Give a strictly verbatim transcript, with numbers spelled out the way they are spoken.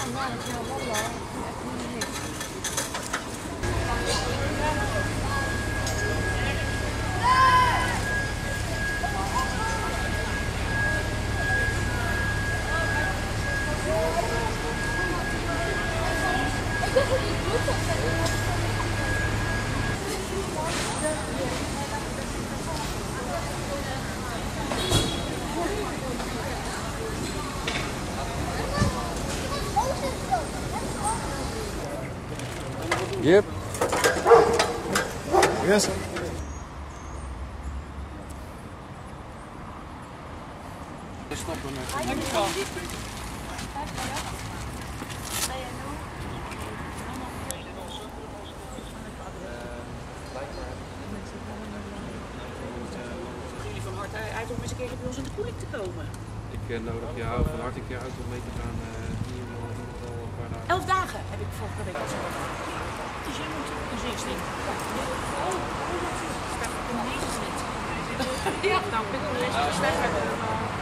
Yep. Yes. Stoppen met. Jullie van harte uit om eens een keer bij ons in de koeling te komen. Ik uh, nodig jou van harte een keer uit om mee te gaan uh, hier in ieder geval een paar dagen. Elf dagen heb ik vorige week al zo. Dus je moet een zesting. Oh, dat is in deze zit. Ja, nou, ik ben er best wel